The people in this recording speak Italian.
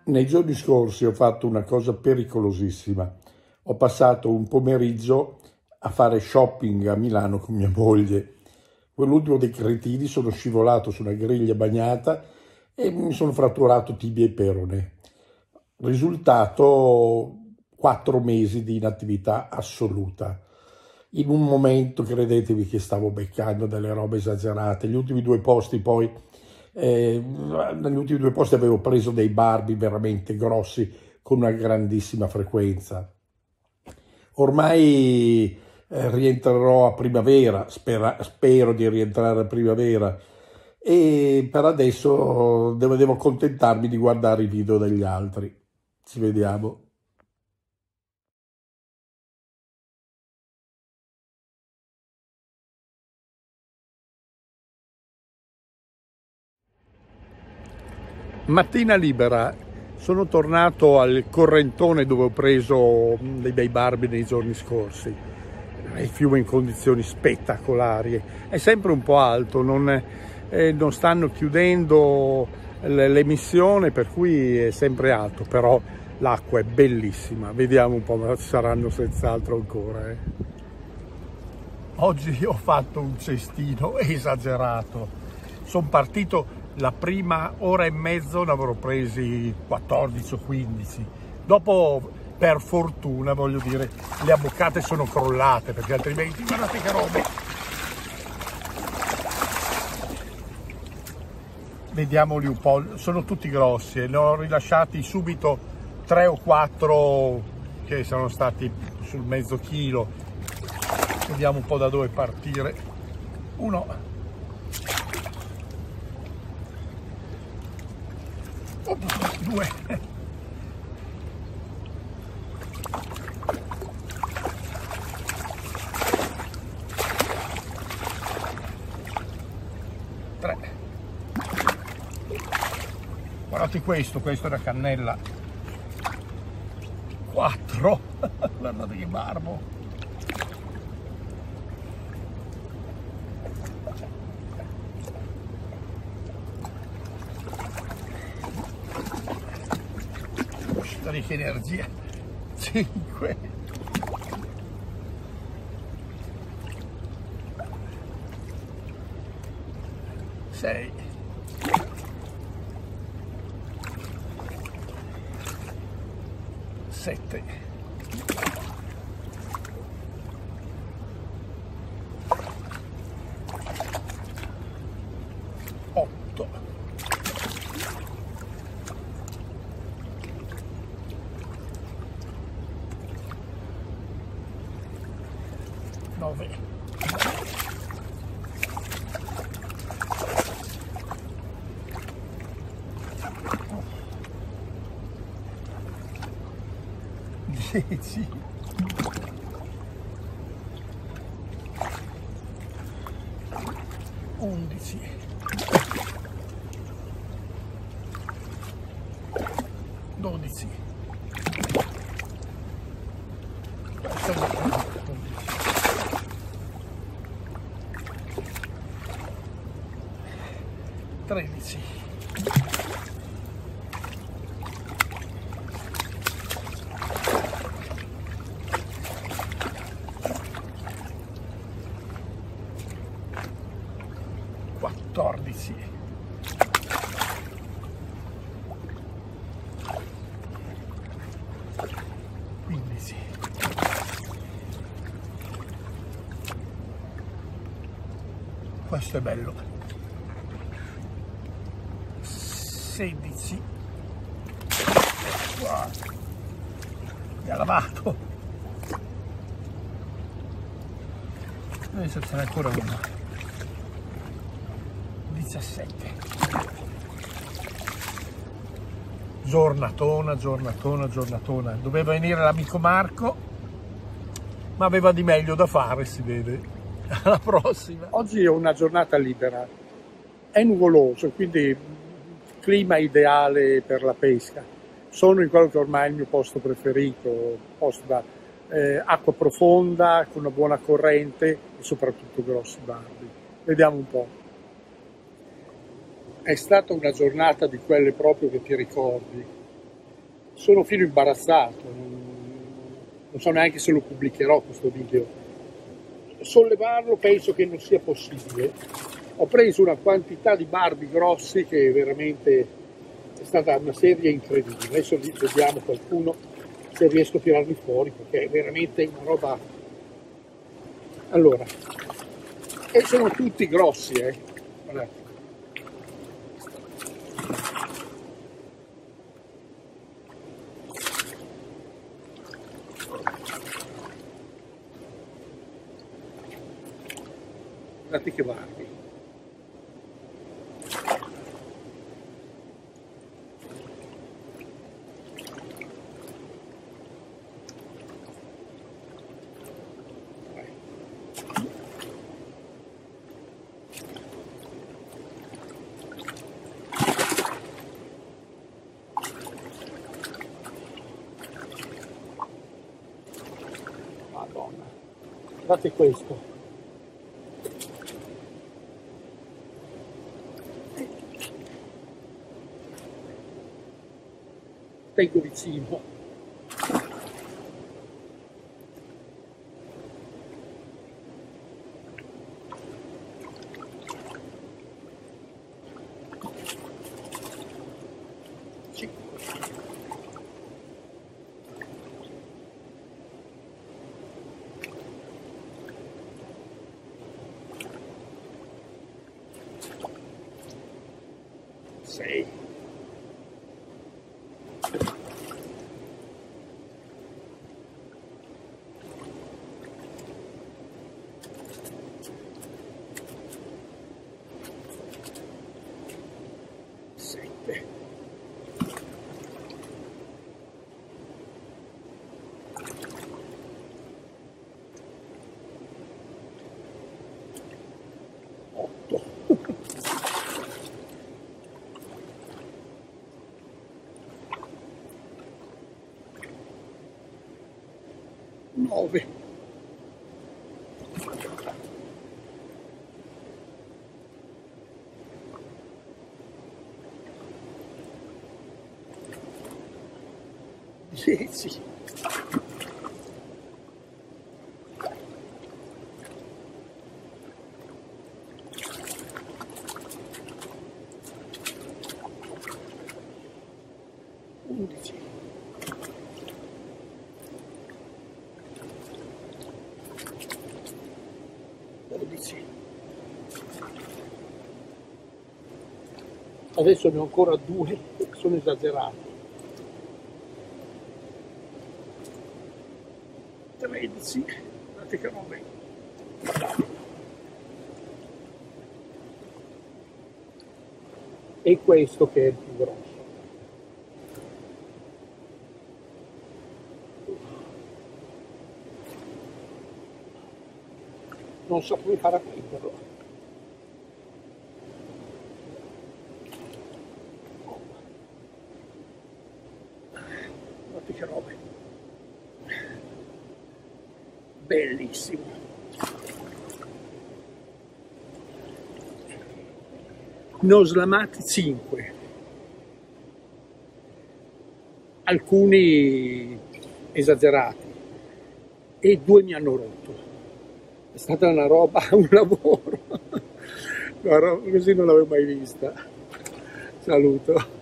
Nei giorni scorsi ho fatto una cosa pericolosissima. Ho passato un pomeriggio a fare shopping a Milano con mia moglie. Quell'ultimo dei cretini, sono scivolato su una griglia bagnata e mi sono fratturato tibia e perone. Risultato 4 mesi di inattività assoluta. In un momento, credetevi, che stavo beccando delle robe esagerate. Gli ultimi 2 posti poi, negli ultimi 2 posti avevo preso dei Barbie veramente grossi con una grandissima frequenza. Ormai rientrerò a primavera, spero di rientrare a primavera, e per adesso devo accontentarmi di guardare i video degli altri. Ci vediamo. Mattina libera, sono tornato al correntone dove ho preso dei bei Barbie nei giorni scorsi. Il fiume in condizioni spettacolari, è sempre un po' alto, non stanno chiudendo l'emissione, per cui è sempre alto, però l'acqua è bellissima. Vediamo un po', ma ci saranno senz'altro ancora. Oggi ho fatto un cestino esagerato, sono partito. La prima ora e mezzo ne avrò presi 14 o 15. Dopo, per fortuna, voglio dire, le abboccate sono crollate, perché altrimenti, guardate che robe. Vediamoli un po', sono tutti grossi e ne ho rilasciati subito 3 o 4 che sono stati sul mezzo chilo. Vediamo un po' da dove partire. 1. 2. 3. Guardate questo è una cannella. 4. Guardate che barbo. 5. Che energia. 5. 6. 7. 8. 9. 10. 11. 12. 13. 14. 15. Questo è bello. 16. Wow. Mi ha lavato. Adesso ce n'è ancora uno. 17. Giornatona. Doveva venire l'amico Marco, ma aveva di meglio da fare, si vede. Alla prossima. Oggi è una giornata libera. È nuvoloso, quindi clima ideale per la pesca. Sono in quello che ormai è il mio posto preferito, posto da acqua profonda, con una buona corrente e soprattutto grossi barbi. Vediamo un po'. È stata una giornata di quelle proprio che ti ricordi. sono fino imbarazzato, non so neanche se lo pubblicherò questo video. Sollevarlo penso che non sia possibile. Ho preso una quantità di Barbie grossi che veramente è stata una serie incredibile. Adesso vediamo qualcuno se riesco a tirarli fuori, perché è veramente una roba. Allora, e sono tutti grossi, guardate. Guardate che Barbie. Madonna, guardate questo. Tengo vicino. Sei. Sette. 8. 9. 10. 11. 12. Adesso ne ho ancora 2, sono esagerato. 13. Guardate che roba. E questo che è il più grosso. Non so come fare a prenderlo. Guardate che roba. Bellissimo. Ne ho slamati 5. Alcuni esagerati. E 2 mi hanno rotto. È stata una roba, un lavoro. Così non l'avevo mai vista. Saluto.